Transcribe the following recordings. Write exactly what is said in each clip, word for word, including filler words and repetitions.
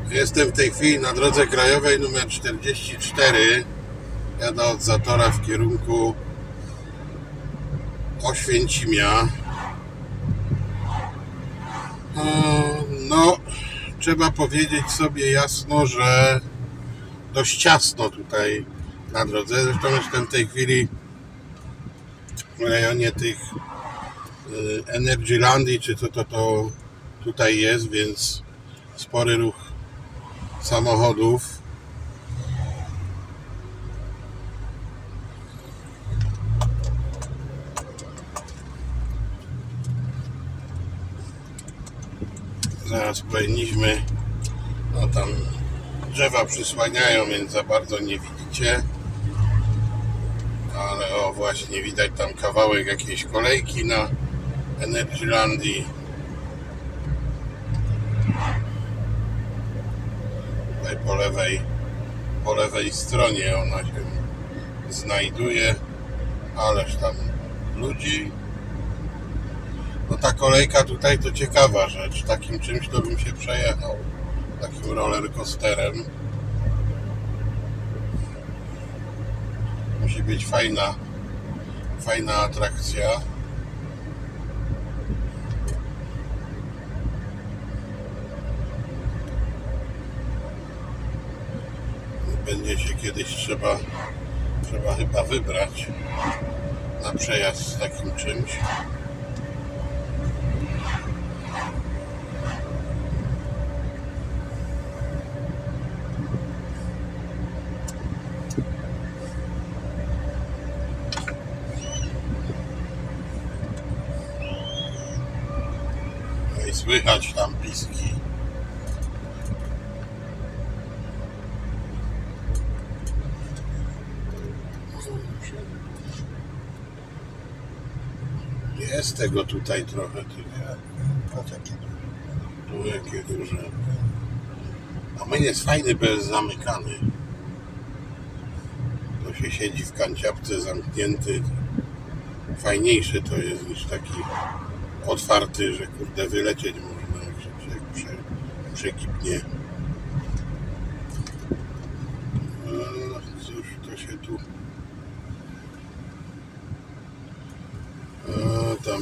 Jestem w tej chwili na drodze krajowej numer czterdzieści cztery. Jadę od Zatora w kierunku Oświęcimia. No, trzeba powiedzieć sobie jasno, że dość ciasno tutaj na drodze. Zresztą jestem w tej chwili w rejonie tych Energylandii, czy co to, to tutaj jest, więc spory ruch samochodów. Zaraz powinniśmy, no tam drzewa przysłaniają, więc za bardzo nie widzicie, ale o, właśnie widać tam kawałek jakiejś kolejki na Energylandii. Tutaj po lewej, po lewej stronie ona się znajduje, ależ tam ludzi. No ta kolejka tutaj to ciekawa rzecz. Takim czymś to bym się przejechał. Takim rollercoasterem. Musi być fajna, fajna atrakcja. Będzie się kiedyś trzeba, trzeba chyba wybrać na przejazd z takim czymś. No i słychać tam piski. Jest tego tutaj trochę, tu jakie duże. A my jest fajny, bo jest zamykany. To się siedzi w kanciapce zamknięty. Fajniejszy to jest niż taki otwarty, że kurde wylecieć można, jak się prze, przekipnie. Cóż to się tu... A, tam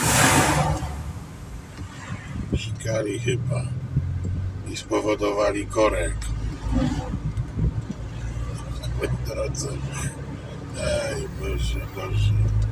sikali chyba i spowodowali korek na całej drodze. Ej, Boże, Boże.